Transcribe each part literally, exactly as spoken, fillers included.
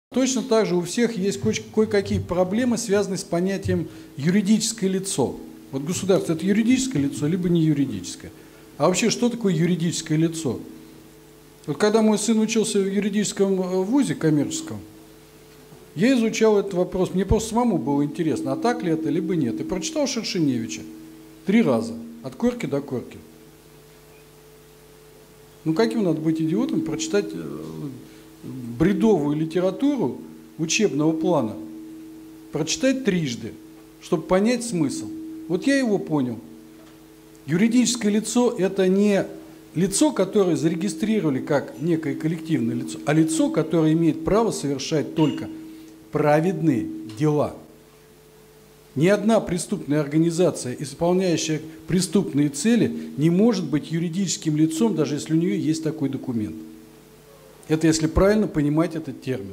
Точно так же у всех есть кое-какие проблемы, связанные с понятием юридическое лицо. Вот государство – это юридическое лицо, либо не юридическое. А вообще, что такое юридическое лицо? Вот когда мой сын учился в юридическом вузе коммерческом, я изучал этот вопрос, мне просто самому было интересно, а так ли это, либо нет. И прочитал Шершеневича три раза, от корки до корки. Ну каким надо быть идиотом прочитать бредовую литературу учебного плана, прочитать трижды, чтобы понять смысл. Вот я его понял. Юридическое лицо – это не лицо, которое зарегистрировали как некое коллективное лицо, а лицо, которое имеет право совершать только праведные дела. Ни одна преступная организация, исполняющая преступные цели, не может быть юридическим лицом, даже если у нее есть такой документ. Это если правильно понимать этот термин.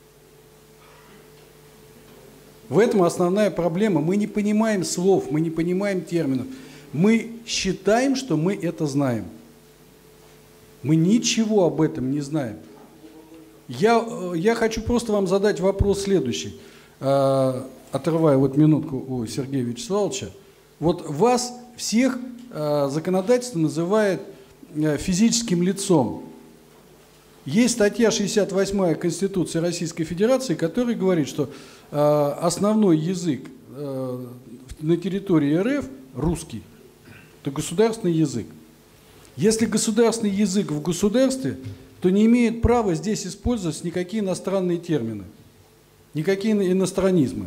В этом основная проблема. Мы не понимаем слов, мы не понимаем терминов. Мы считаем, что мы это знаем. Мы ничего об этом не знаем. Я, я хочу просто вам задать вопрос следующий. Отрывая вот минутку у Сергея Вячеславовича. Вот вас всех законодательство называет физическим лицом. Есть статья шестьдесят восьмая Конституции Российской Федерации, которая говорит, что э, основной язык э, на территории РФ русский. Это государственный язык. Если государственный язык в государстве, то не имеет права здесь использовать никакие иностранные термины, никакие иностранизмы.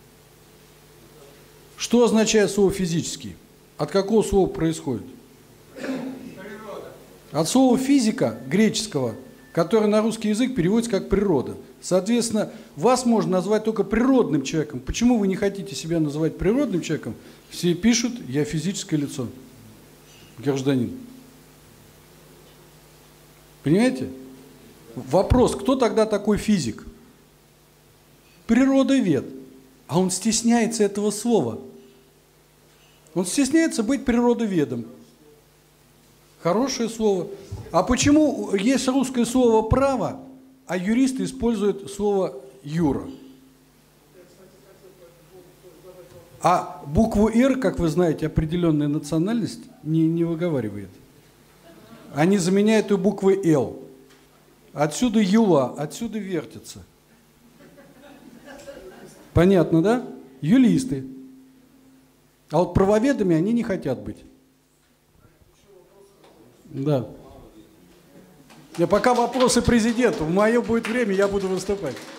Что означает слово «физический»? От какого слова происходит? От слова «физика» греческого, который на русский язык переводится как «природа». Соответственно, вас можно назвать только природным человеком. Почему вы не хотите себя называть природным человеком? Все пишут: я физическое лицо, гражданин. Понимаете? Вопрос: кто тогда такой физик? Природовед. А он стесняется этого слова. Он стесняется быть природоведом. Хорошее слово. А почему есть русское слово «право», а юристы используют слово «юра»? А букву «Р», как вы знаете, определенная национальность не, не выговаривает. Они заменяют ее буквой «Л». Отсюда «юла», отсюда вертится. Понятно, да? Юристы. А вот правоведами они не хотят быть. Да. Пока вопросы президенту. В мое будет время, я буду выступать.